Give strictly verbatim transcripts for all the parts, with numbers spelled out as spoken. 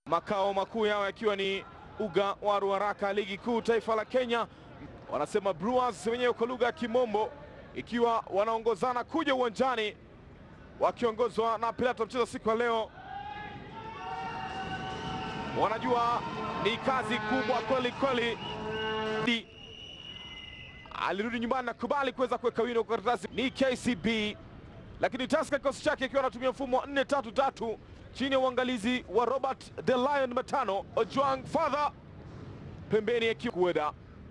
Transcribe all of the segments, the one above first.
Makao makuu yao yakiwa ni uga wa Ruaraka, ligi kuu taifa la Kenya. Wanasema Brewers wenyewe kwa lugha ya Kimombo, ikiwa wanaongozana kuja uwanjani wakiongozwa na Pilato. Mchezo siku ya leo wanajua ni kazi kubwa kweli kweli. Alirudi nyumbani na kubali kuweza kuweka wino kwa karatasi ni K C B, lakini Tusker kikosi chake ikiwa anatumia mfumo wa nne tatu tatu chini ya uangalizi wa Robert the Lion Matano Ojwang Father pembeni ya Kiweda.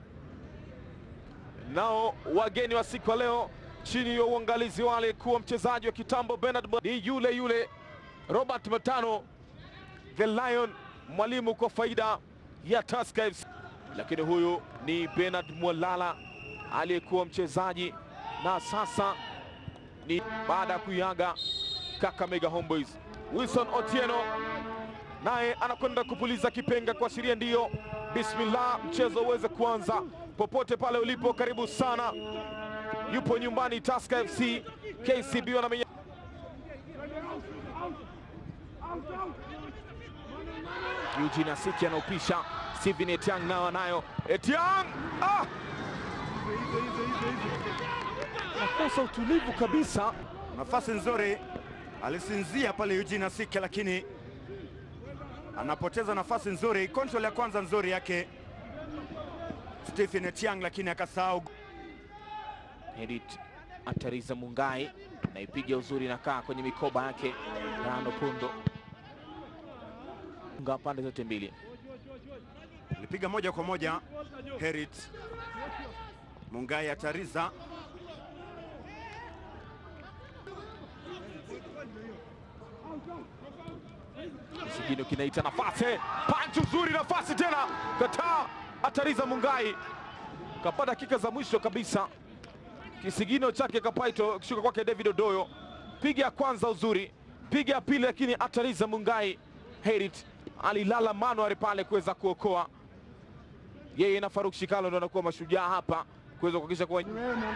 Nao wageni wa siku ya leo chini ya uangalizi wale kuwa mchezaji wa kitambo Bernard ni yule yule Robert Matano the Lion, mwalimu kwa faida ya Tusker F C. Lakini huyu ni Bernard Mwalala aliyekuwa mchezaji na sasa ni baada ya kuiaga Kakamega Homeboys. Wilson Otieno naye anakwenda kupuliza kipenga kuashiria ndiyo bismillah, mchezo uweze kuanza. Popote pale ulipo, karibu sana. Yupo nyumbani Tusker F C. K C B wanamenya Eugene Asiki anaupisha. Steven Etiang nao nayo Etiang ah! nakosa utulivu kabisa. Nafasi nzuri alisinzia pale Eugene Asiki, lakini anapoteza nafasi nzuri. Control ya kwanza nzuri yake Stephen Etiang, lakini akasahau. Edit Atariza Mungai naipiga uzuri na kaa kwenye mikoba yake Rano Pundo. Nga pande zote mbili alipiga moja kwa moja. Herit Mungai Atariza Kisigino kinaita nafasi, punch uzuri, nafasi tena kataa. Atariza Mungai kapata dakika za mwisho kabisa. Kisigino chake kapaito kishuka kwake David Odoyo. Piga ya kwanza uzuri, piga ya pili, lakini Atariza Mungai Herit alilala manuari pale kuweza kuokoa. Yeye na Faruk Shikalo ndio anakuwa mashujaa hapa kuweza kuhakikisha kwa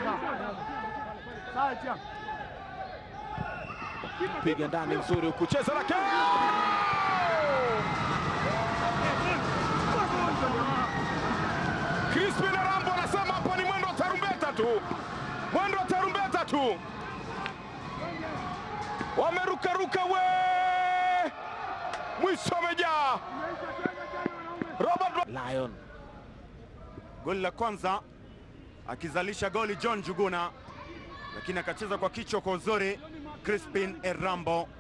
piga ndani nzuri, kucheza lake Crispin Rambo anasema hapa ni mwendo wa tarumbeta tu, mwendo wa tarumbeta tu. Wameruka ruka we, mwisho umejaa. Robert Lion goli la kwanza akizalisha goli John Juguna, lakini akacheza kwa kichwa kwa uzuri. Crispin Erambo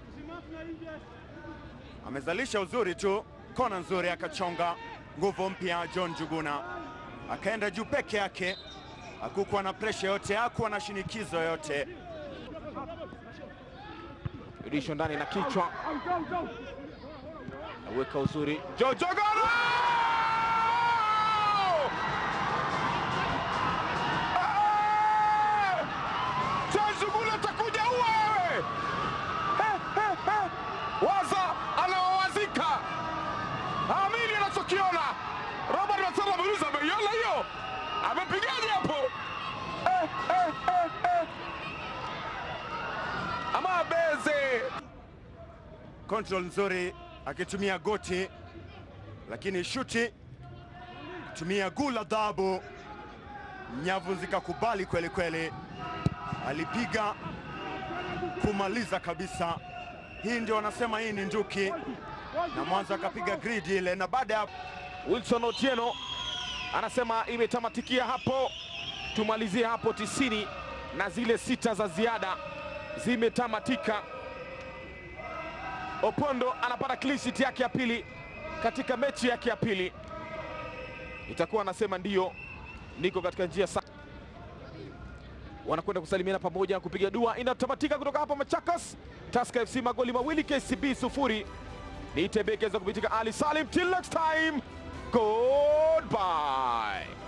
amezalisha uzuri tu, kona nzuri, akachonga nguvu mpya. John Juguna akaenda juu peke yake, hakukuwa na pressure yote, hakuwa na shinikizo yote. Rudisho ndani na kichwa, aweka uzuri Jojo Golo! Waza anawawazika, amini anachokiona. Robert Matano ameruza, ameiona hiyo, amepigaje hapo eh, eh, eh, eh. Ama beze Control nzuri akitumia goti, lakini shuti kutumia gula dhabu, nyavu zikakubali kweli kweli. Alipiga kumaliza kabisa. Hii ndio wanasema hii ni nduki, na mwanzo akapiga grid ile, na baada ya Wilson Otieno anasema imetamatikia hapo, tumalizie hapo. tisini na zile sita za ziada zimetamatika. Opondo anapata clean sheet yake ya pili katika mechi yake ya pili. Itakuwa anasema ndiyo, niko katika njia sa wanakwenda kusalimiana pamoja kupiga dua. Inatamatika kutoka hapa Machakos. Tusker F C magoli mawili, K C B sufuri. Ni Tebekeza kupitika Ali Salim. Till next time, goodbye.